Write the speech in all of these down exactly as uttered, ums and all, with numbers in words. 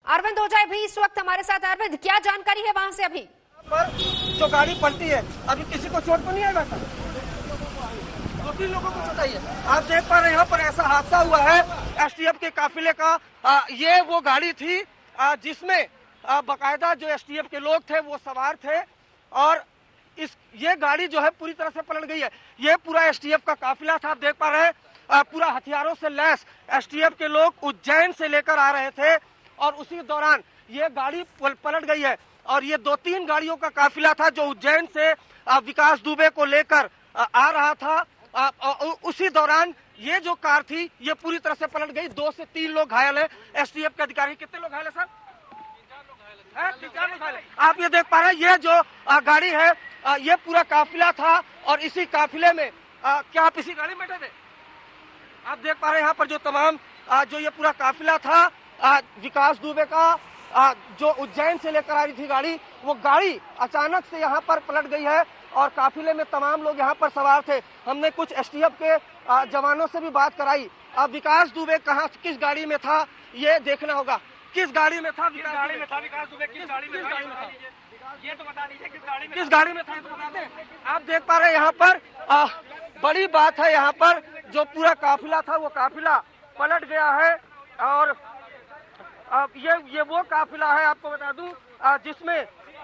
अरविंद ओझा भी इस वक्त हमारे साथ। अरविंद, क्या जानकारी है वहां से अभी? पर जो गाड़ी पलटी है, अभी किसी को चोट तो नहीं आएगा? दो तीन लोगों को चोट आई है। आप देख पा रहे हैं यहाँ पर ऐसा हादसा हुआ है एसटीएफ के काफिले का। आ, ये वो गाड़ी थी जिसमें बकायदा जो एसटीएफ के लोग थे वो सवार थे, और इस ये गाड़ी जो है पूरी तरह से पलट गई है। ये पूरा एसटीएफ का काफिला था, आप देख पा रहे हैं। पूरा हथियारों से लैस एसटीएफ के लोग उज्जैन से लेकर आ रहे थे, और उसी दौरान ये गाड़ी पलट गई है। और ये दो तीन गाड़ियों का काफिला था जो उज्जैन से विकास दुबे को लेकर आ रहा था। उसी दौरान ये जो कार थी ये पूरी तरह से पलट गई। दो से तीन लोग घायल है। एसटीएफ के अधिकारी, कितने लोग घायल है सर? तीन चार लोग घायल है। आप ये देख पा रहे हैं, ये जो गाड़ी है ये पूरा काफिला था, और इसी काफिले में क्या आप इसी गाड़ी में बैठे थे? आप देख पा रहे हैं यहाँ पर जो तमाम जो ये पूरा काफिला था विकास दुबे का, जो उज्जैन से लेकर आ रही थी गाड़ी, वो गाड़ी अचानक से यहाँ पर पलट गई है, और काफिले में तमाम लोग यहाँ पर सवार थे। हमने कुछ एसटीएफ के जवानों से भी बात कराई। अब विकास दुबे कहाँ, किस गाड़ी में था ये देखना होगा। किस गाड़ी में था? विकास गाड़ी में था विकास दुबे किस गाड़ी में था? ये तो बता दीजिए किस गाड़ी में किस गाड़ी में था, तो बता दें। आप देख पा रहे हैं यहाँ पर आ, बड़ी बात है, यहाँ पर जो पूरा काफिला था वो काफिला पलट गया है। और अब ये ये वो काफिला है, आपको बता दूं, जिसमें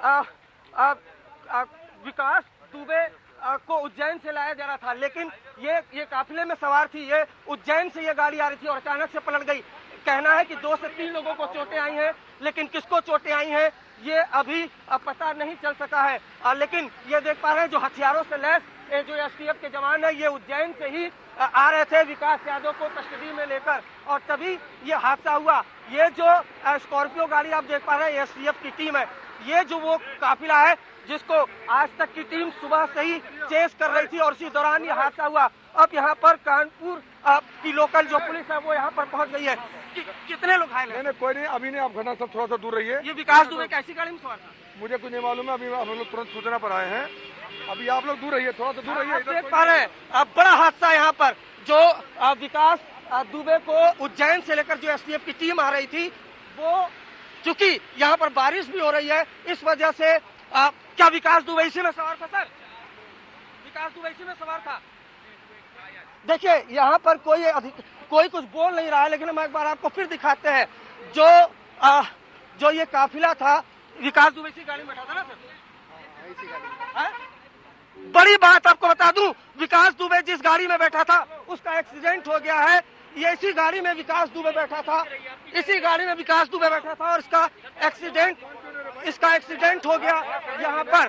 विकास दुबे को उज्जैन से लाया जा रहा था, लेकिन ये ये काफिले में सवार थी। ये उज्जैन से ये गाड़ी आ रही थी और अचानक से पलट गई। कहना है कि दो से तीन लोगों को चोटें आई हैं, लेकिन किसको चोटें आई हैं ये अभी पता नहीं चल सका है। लेकिन ये देख पा रहे हैं जो हथियारों से लैस जो एसटीएफ के जवान है, ये उज्जैन से ही आ रहे थे विकास यादव को कस्टडी में लेकर, और तभी ये हादसा हुआ। ये जो स्कॉर्पियो गाड़ी आप देख पा रहे हैं एसटीएफ की टीम है, ये जो वो काफिला है जिसको आज तक की टीम सुबह से ही चेस कर रही थी, और इसी दौरान ये हादसा हुआ। अब यहाँ पर कानपुर की लोकल जो पुलिस है वो यहाँ पर पहुँच गई है। कि, कितने लोग घायल हैं? नहीं कोई नहीं, अभी नहीं, आप घटना से थोड़ा सा दूर रहिए। ये विकास दुबे कैसी गाड़ी में सवार था? मुझे कुछ नहीं मालूम है, अभी हम लोग तुरंत सूचना पर आए हैं। अभी आप लोग दूर रहिए, थोड़ा सा दूर रहिए। देख पा रहे हैं बड़ा हादसा यहाँ पर, जो विकास दुबे को उज्जैन से लेकर जो एसटीएफ की टीम आ रही थी, वो चूंकि यहाँ पर बारिश भी हो रही है, इस वजह से आ, क्या विकास दुबे इसी में सवार था सर? विकास दुबे इसी में सवार था। देखिए यहाँ पर कोई कोई कुछ बोल नहीं रहा है, लेकिन हम एक बार आपको फिर दिखाते हैं। जो आ, जो ये काफिला था विकास दुबे इसी गाड़ी में बैठा था ना सर? इसी गाड़ी में। बड़ी बात आपको बता दूं, विकास दुबे जिस गाड़ी में बैठा था उसका एक्सीडेंट हो गया है। ये इसी गाड़ी में विकास दुबे बैठा था, इसी गाड़ी में विकास दुबे बैठा था, और इसका एक्सीडेंट इसका एक्सीडेंट हो गया यहाँ पर।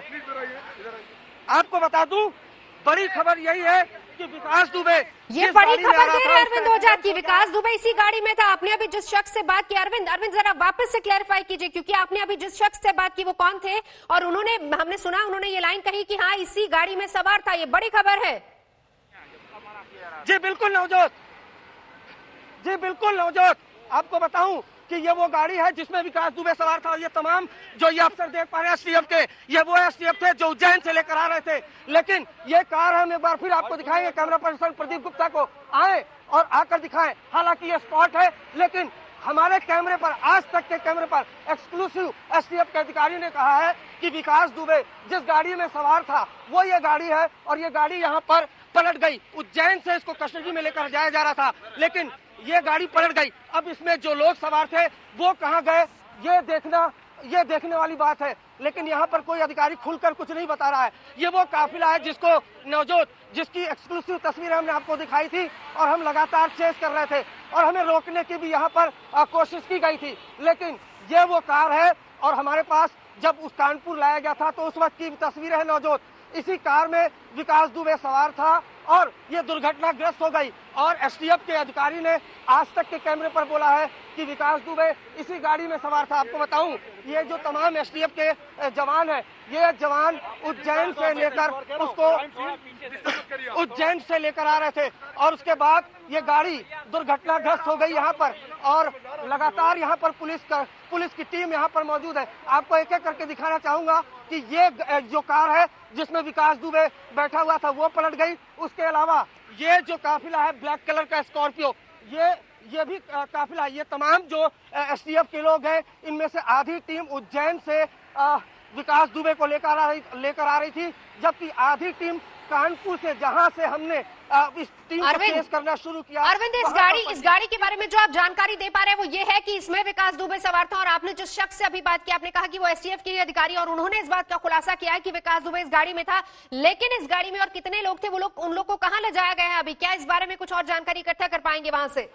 आपको बता दूं, बड़ी खबर यही है कि विकास दुबे, ये बड़ी खबर दे रहे हैं अरविंद ओझा की विकास दुबे इसी गाड़ी में था। आपने अभी जिस शख्स से बात की, अरविंद अरविंद जरा वापस से क्लैरिफाई कीजिए, क्योंकि आपने अभी जिस शख्स से बात की वो कौन थे, और उन्होंने, हमने सुना उन्होंने ये लाइन कही कि हाँ इसी गाड़ी में सवार था। ये बड़ी खबर है। जी बिल्कुल नवजोत, जी बिल्कुल नवजोत, आपको बताऊं कि ये वो गाड़ी है जिसमें विकास दुबे सवार था। ये तमाम जो ये अफसर देख पा रहे हैं एसटीएफ के, ये वो एसटीएफ थे जो उज्जैन से लेकर आ रहे थे। लेकिन ये कार हम एक बार फिर आपको दिखाएंगे, कैमरा पर्सन प्रदीप गुप्ता को आए और आकर दिखाएं। हालांकि ये स्पॉट है, लेकिन हमारे कैमरे पर, आज तक के कैमरे पर एक्सक्लूसिव एसटीएफ के अधिकारी ने कहा है कि विकास दुबे जिस गाड़ी में सवार था वो ये गाड़ी है, और ये गाड़ी यहाँ पर पलट गई। उज्जैन से इसको कस्टडी में लेकर जाया जा रहा था, लेकिन ये गाड़ी पलट गई। अब इसमें जो लोग सवार थे वो कहाँ गए ये देखना ये देखने वाली बात है, लेकिन यहाँ पर कोई अधिकारी खुलकर कुछ नहीं बता रहा है। ये वो काफिला है जिसको नवजोत, जिसकी एक्सक्लूसिव तस्वीर हमने आपको दिखाई थी, और हम लगातार चेस कर रहे थे, और हमें रोकने की भी यहाँ पर कोशिश की गई थी, लेकिन ये वो कार है। और हमारे पास जब उस कानपुर लाया गया था तो उस वक्त की तस्वीरें है नवजोत। इसी कार में विकास दुबे सवार था, और ये दुर्घटनाग्रस्त हो गई। और एसटीएफ के अधिकारी ने आज तक के कैमरे पर बोला है कि विकास दुबे इसी गाड़ी में सवार था। आपको बताऊं, ये जो तमाम एसटीएफ के जवान है, ये जवान उज्जैन से लेकर उसको उज्जैन से लेकर आ रहे थे, और उसके बाद ये गाड़ी दुर्घटनाग्रस्त हो गई यहाँ पर। और लगातार यहाँ पर पुलिस का पुलिस की टीम यहाँ पर मौजूद है। आपको एक एक करके दिखाना चाहूंगा कि ये जो कार है जिसमें विकास दुबे बैठा हुआ था वो पलट गई। उसके अलावा ये जो काफिला है ब्लैक कलर का स्कॉर्पियो, ये ये भी आ, काफिला, ये तमाम जो एसटीएफ के लोग हैं, इनमें से आधी टीम उज्जैन से आ, विकास दुबे को लेकर आ रही लेकर आ रही थी, जबकि आधी टीम कानपुर से, जहां से हमने आ, इस टीम को पेश करना शुरू किया। अरविंद, इस गाड़ी इस गाड़ी के बारे में जो आप जानकारी दे पा रहे हैं वो ये है कि इसमें विकास दुबे सवार था, और आपने जिस शख्स से अभी बात की, आपने कहा कि वो एसटीएफ के अधिकारी, और उन्होंने इस बात का खुलासा किया है कि विकास दुबे इस गाड़ी में था। लेकिन इस गाड़ी में और कितने लोग थे, वो लोग उन लोग को कहां ले जाया गया है अभी? क्या इस बारे में कुछ और जानकारी इकट्ठा कर पाएंगे वहां से?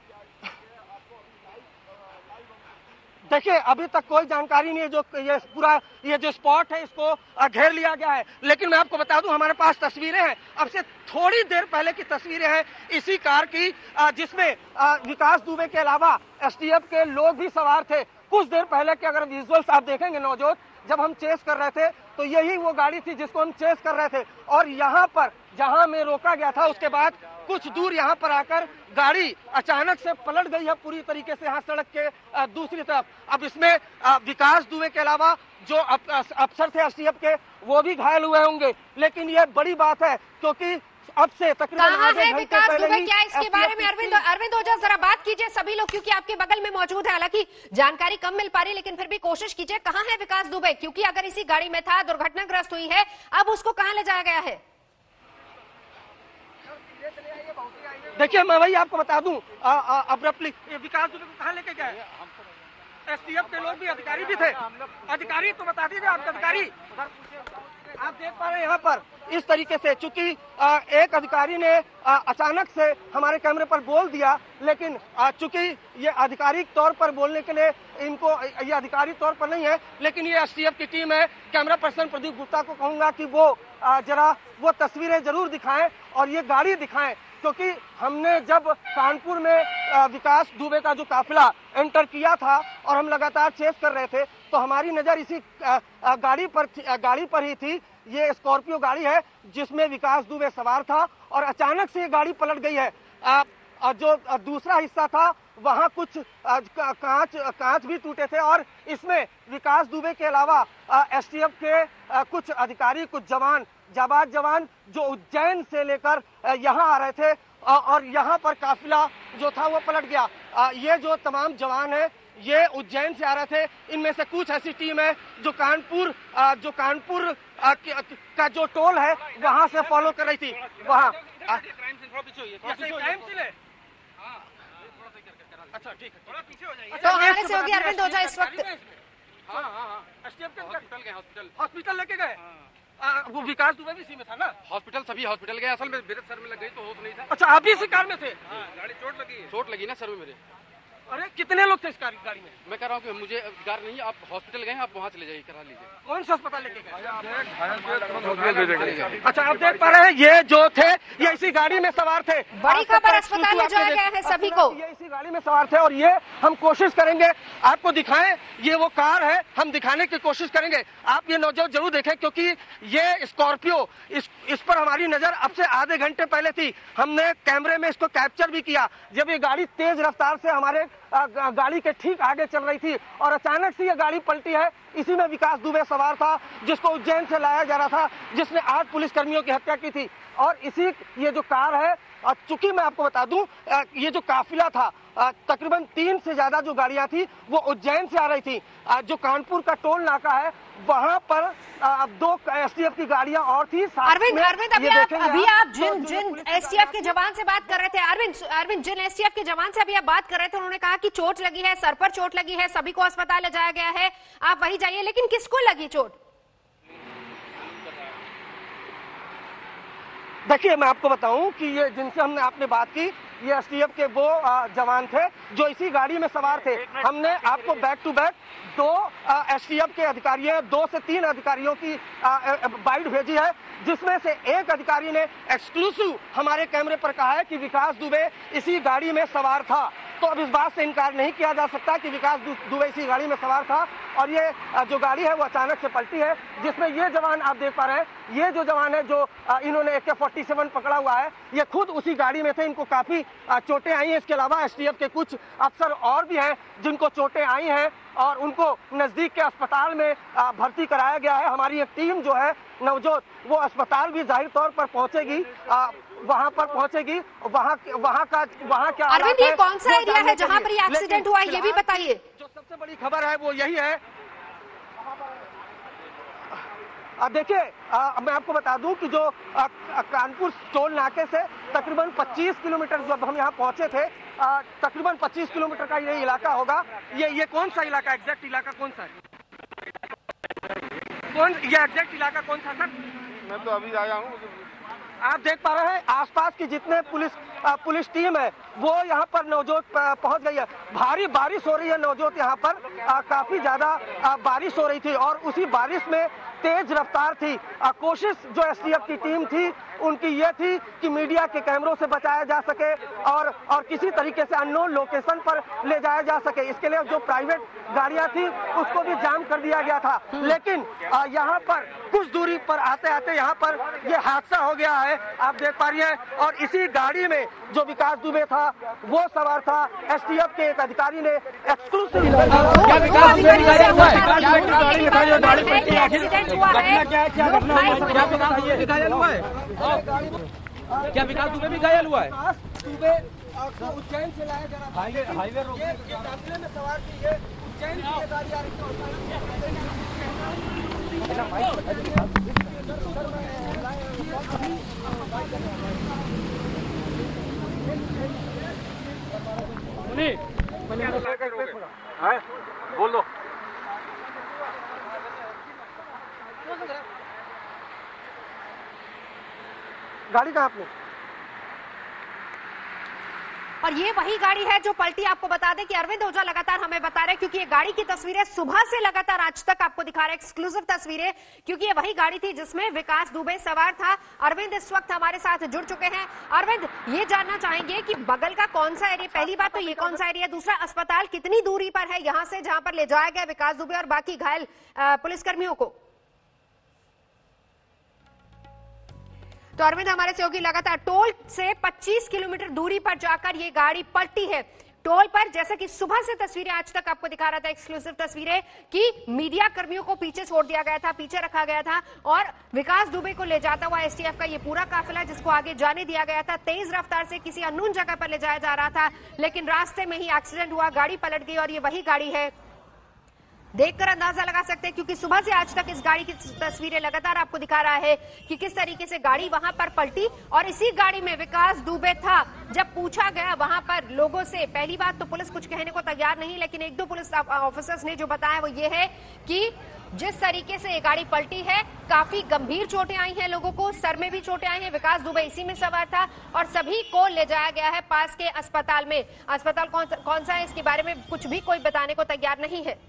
देखिए, अभी तक कोई जानकारी नहीं है। जो ये पूरा ये जो स्पॉट है, इसको घेर लिया गया है। लेकिन मैं आपको बता दूं, हमारे पास तस्वीरें हैं, अब से थोड़ी देर पहले की तस्वीरें हैं इसी कार की, जिसमें विकास दुबे के अलावा एसटीएफ के लोग भी सवार थे। कुछ देर पहले के अगर विजुअल्स आप देखेंगे नवजोत, जब हम चेस कर रहे थे तो यही वो गाड़ी थी जिसको हम चेस कर रहे थे, और यहाँ पर जहाँ में रोका गया था, उसके बाद कुछ दूर यहाँ पर आकर गाड़ी अचानक से पलट गई है पूरी तरीके से, यहाँ सड़क के दूसरी तरफ। अब इसमें विकास दुबे के अलावा जो अफसर थे एसटीएफ के, वो भी घायल हुए होंगे। लेकिन ये बड़ी बात है, क्योंकि अब से तकरीबन आधे घंटे पहले ही क्या इसके बारे में अरविंद अरविंद ओझा जरा बात कीजिए सभी लोग, क्योंकि आपके बगल में मौजूद है। हालांकि जानकारी कम मिल पा रही, लेकिन फिर भी कोशिश कीजिए, कहां है विकास दुबे? क्योंकि अगर इसी गाड़ी में था, दुर्घटनाग्रस्त हुई है, अब उसको कहां ले जाया गया है? देखिए, मैं वही आपको बता दूं, अब्रप्टली विकास दुबे को कहां लेके गए? एसटीएफ के लोग भी, अधिकारी भी थे। अधिकारी तो बता दीजिए, आपके अधिकारी आप देख पा रहे हैं यहाँ पर इस तरीके से, चूंकि एक अधिकारी ने अचानक से हमारे कैमरे पर बोल दिया, लेकिन चूंकि ये आधिकारिक तौर पर बोलने के लिए इनको, ये आधिकारिक तौर पर नहीं है, लेकिन ये एसटीएफ की टीम है। कैमरा पर्सन प्रदीप गुप्ता को कहूंगा कि वो जरा वो तस्वीरें जरूर दिखाएं और ये गाड़ी दिखाएं, क्योंकि हमने जब कानपुर में विकास दुबे का जो काफिला एंटर किया था और हम लगातार चेस कर रहे थे, तो हमारी नजर इसी गाड़ी पर गाड़ी पर ही थी। ये स्कॉर्पियो गाड़ी है जिसमें विकास दुबे सवार था, और अचानक से ये गाड़ी पलट गई है। आ, जो दूसरा हिस्सा था, वहां कुछ कांच कांच भी टूटे थे, और इसमें विकास दुबे के अलावा एसटीएफ के आ, कुछ अधिकारी, कुछ जवान, जाबाज जवान जो उज्जैन से लेकर यहाँ आ रहे थे, और यहाँ पर काफिला जो था वो पलट गया। ये जो तमाम जवान हैं, ये उज्जैन से आ रहे थे। इनमें से कुछ ऐसी टीम है जो कानपुर जो कानपुर का जो टोल है वहां से फॉलो कर रही थी। वहाँ अच्छा, ठीक है, थोड़ा पीछे हो जाइए। तो हमारे सहयोगी अरविंद ओझा इस वक्त हॉस्पिटल लेके गए। वो विकास दुबे भी इसी में था ना? हॉस्पिटल, सभी हॉस्पिटल गए। असल में मेरे सर में लग गई तो होश नहीं था। अच्छा, आप भी इसी कार में थे? हाँ, गाड़ी चोट लगी है। चोट लगी ना सर में मेरे। अरे, कितने लोग थे इस गाड़ी में? मैं कह रहा हूँ कि मुझे कार नहीं है, आप हॉस्पिटल गए, आप वहाँ चले जाइए, करा लीजिए। कौन सा अस्पताल लेके गए? अच्छा, आप देख पा रहे हैं, ये जो थे ये इसी गाड़ी में सवार थे। बड़ी खबर, अस्पताल ले जाया गया है सभी को। ये इसी गाड़ी में सवार थे, और ये हम कोशिश करेंगे आपको दिखाएं। ये वो कार है, हम दिखाने की कोशिश करेंगे। आप ये नौजवान जरूर देखें, क्योंकि ये स्कॉर्पियो, इस इस पर हमारी नजर अब से आधे घंटे पहले थी। हमने कैमरे में इसको कैप्चर भी किया, जब ये गाड़ी तेज रफ्तार से हमारे गाड़ी के ठीक आगे चल रही थी, और अचानक से ये गाड़ी पलटी है। इसी में विकास दुबे सवार था, जिसको उज्जैन से लाया जा रहा था, जिसने आठ पुलिसकर्मियों की हत्या की थी। और इसी ये जो कार है, चूंकि मैं आपको बता दूं, ये जो काफिला था, तकरीबन तीन से ज्यादा जो गाड़ियां थी वो उज्जैन से आ रही थी। जो कानपुर का टोल नाका है, वहां पर दो एसटीएफ की गाड़ियां और थी। अरविंद अरविंद अभी आप अभी आप जिन जिन एसटीएफ के जवान से बात कर रहे थे, अरविंद अरविंद जिन एसटीएफ के जवान से अभी आप बात कर रहे थे, उन्होंने कहा कि चोट लगी है, सर पर चोट लगी है, सभी को अस्पताल ले जाया गया है, आप वही जाइए। लेकिन किसको लगी चोट? देखिए, मैं आपको बताऊं कि ये जिनसे हमने आपने बात की, ये एसटीएफ के वो जवान थे जो इसी गाड़ी में सवार थे। हमने आपको बैक टू बैक दो एसटीएफ के अधिकारियों, दो से तीन अधिकारियों की बाइट भेजी है, जिसमें से एक अधिकारी ने एक्सक्लूसिव हमारे कैमरे पर कहा है कि विकास दुबे इसी गाड़ी में सवार था। तो अब इस बात से इनकार नहीं किया जा सकता कि विकास दुबे इसी गाड़ी में सवार था, और ये जो गाड़ी है वो अचानक से पलटी है, जिसमें ये जवान आप देख पा रहे हैं, ये जो जवान है जो इन्होंने ए के फोर्टी सेवन पकड़ा हुआ है, ये खुद उसी गाड़ी में थे। इनको काफी चोटें आई हैं। इसके अलावा एसटीएफ के कुछ अफसर और भी हैं जिनको चोटें आई हैं, और उनको नजदीक के अस्पताल में भर्ती कराया गया है। हमारी एक टीम जो है नवजोत, वो अस्पताल भी जाहिर तौर पर पहुंचेगी। वहां पर पहुंचेगी, वहां वहां का वहां क्या अरविंद, ये कौन सा एरिया है जहां पर ये एक्सीडेंट हुआ है, ये भी बताइए। जो सबसे बड़ी खबर है वो यही है। देखिए, मैं आपको बता दूं कि जो आ, कानपुर टोल नाके से तकरीबन पच्चीस किलोमीटर जब हम यहाँ पहुंचे थे, आ, तकरीबन पच्चीस किलोमीटर का ये इलाका होगा। ये ये कौन सा इलाका, एग्जैक्ट इलाका कौन सा है? कौन ये एग्जैक्ट इलाका कौन सा सर? मैं तो अभी आया हूँ। आप देख पा रहे हैं आसपास की जितने पुलिस आ, पुलिस टीम है वो यहाँ पर नवजोत पहुंच गई है। भारी बारिश हो रही है नवजोत, यहाँ पर आ, काफी ज्यादा आ, बारिश हो रही थी और उसी बारिश में तेज रफ्तार थी। आ, कोशिश जो एसटीएफ की टीम थी उनकी ये थी कि मीडिया के कैमरों से बचाया जा सके और और किसी तरीके से अननोन लोकेशन पर ले जाया जा सके। इसके लिए जो प्राइवेट गाड़ियां थी उसको भी जाम कर दिया गया था। लेकिन आ, यहाँ पर कुछ दूरी पर आते आते यहाँ पर ये हादसा हो गया है, आप देख पा रही हैं। और इसी गाड़ी में जो विकास दुबे था वो सवार था। एसटीएफ के एक अधिकारी ने एक्सक्लूसिव क्या विकास दुबे भी घायल हुआ है? दुबे को उज्जैन से लाया जा रहा था। हाईवे हाईवे रोक काफिले में सवार थी, ये उज्जैन से गाड़ी आ रही थी। बोल दो। गाड़ी कहाँ आपने? और ये वही गाड़ी है जो पलटी। आपको बता दें कि अरविंद ओझा लगातार हमें बता रहे हैं, क्योंकि ये गाड़ी की तस्वीरें सुबह से लगातार आज तक आपको दिखा रहे हैं, एक्सक्लूसिव तस्वीरें, क्योंकि ये वही गाड़ी थी जिसमें विकास दुबे सवार था। अरविंद इस वक्त हमारे साथ जुड़ चुके हैं। अरविंद, ये जानना चाहेंगे कि बगल का कौन सा एरिया, पहली बात तो ये कौन सा एरिया, दूसरा अस्पताल कितनी दूरी पर है यहाँ से जहां पर ले जाया गया विकास दुबे और बाकी घायल पुलिसकर्मियों को? तो अरविंद हमारे सहयोगी लगातार टोल से पच्चीस किलोमीटर दूरी पर जाकर ये गाड़ी पलटी है। टोल पर, जैसा कि सुबह से तस्वीरें आज तक आपको दिखा रहा था, एक्सक्लूसिव तस्वीरें, कि मीडिया कर्मियों को पीछे छोड़ दिया गया था, पीछे रखा गया था और विकास दुबे को ले जाता हुआ एसटीएफ का ये पूरा काफिला जिसको आगे जाने दिया गया था, तेज रफ्तार से किसी अननोन जगह पर ले जाया जा रहा था। लेकिन रास्ते में ही एक्सीडेंट हुआ, गाड़ी पलट गई और ये वही गाड़ी है। देखकर अंदाजा लगा सकते हैं, क्योंकि सुबह से आज तक इस गाड़ी की तस्वीरें लगातार आपको दिखा रहा है कि किस तरीके से गाड़ी वहां पर पलटी और इसी गाड़ी में विकास दुबे था। जब पूछा गया वहां पर लोगों से, पहली बात तो पुलिस कुछ कहने को तैयार नहीं, लेकिन एक दो पुलिस ऑफिसर्स ने जो बताया वो ये है कि जिस तरीके से ये गाड़ी पलटी है काफी गंभीर चोटें आई हैं लोगों को, सर में भी चोटें आई हैं। विकास दुबे इसी में सवार था और सभी को ले जाया गया है पास के अस्पताल में। अस्पताल कौन, कौन सा है इसके बारे में कुछ भी कोई बताने को तैयार नहीं है।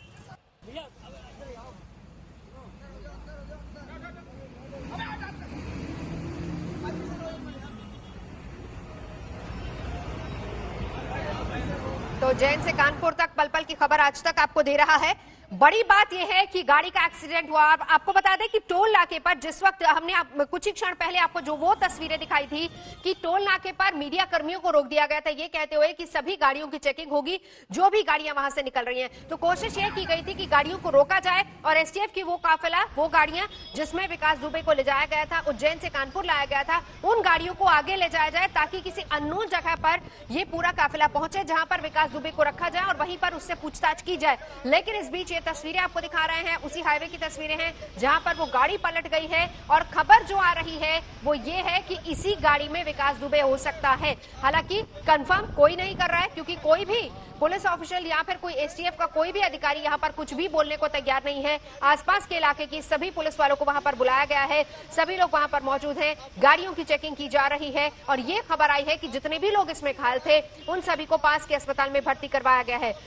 तो उज्जैन से कानपुर तक पल पल की खबर आज तक आपको दे रहा है। बड़ी बात यह है कि गाड़ी का एक्सीडेंट हुआ। आपको बता दें कि टोल नाके पर जिस वक्त हमने आप, कुछ ही क्षण पहले आपको जो वो तस्वीरें दिखाई थी कि टोल नाके पर मीडिया कर्मियों को रोक दिया गया था, ये कहते हुए कि सभी गाड़ियों की चेकिंग होगी जो भी गाड़ियां वहां से निकल रही हैं। तो कोशिश ये की गई थी कि गाड़ियों को रोका जाए और एसटीएफ की वो काफिला, वो गाड़ियां जिसमें विकास दुबे को ले जाया गया था, उज्जैन से कानपुर लाया गया था, उन गाड़ियों को आगे ले जाया जाए ताकि किसी अननोन जगह पर ये पूरा काफिला पहुंचे जहां पर विकास दुबे को रखा जाए और वहीं पर उससे पूछताछ की जाए। लेकिन इस बीच ये तस्वीरें आपको दिखा रहे हैं उसी हाईवे की तस्वीरें हैं जहां पर वो गाड़ी पलट गई है और खबर जो आ रही है वो ये है कि इसी गाड़ी में विकास दुबे हो सकता है। हालांकि कंफर्म कोई नहीं कर रहा है, क्योंकि कोई भी पुलिस ऑफिशियल या फिर कोई एसटीएफ का कोई भी अधिकारी यहां पर कुछ भी बोलने को तैयार नहीं है। आसपास के इलाके की सभी पुलिस वालों को वहां पर बुलाया गया है, सभी लोग वहां पर मौजूद हैं, गाड़ियों की चेकिंग की जा रही है और ये खबर आई है कि जितने भी लोग इसमें घायल थे उन सभी को पास के अस्पताल में भर्ती करवाया गया है।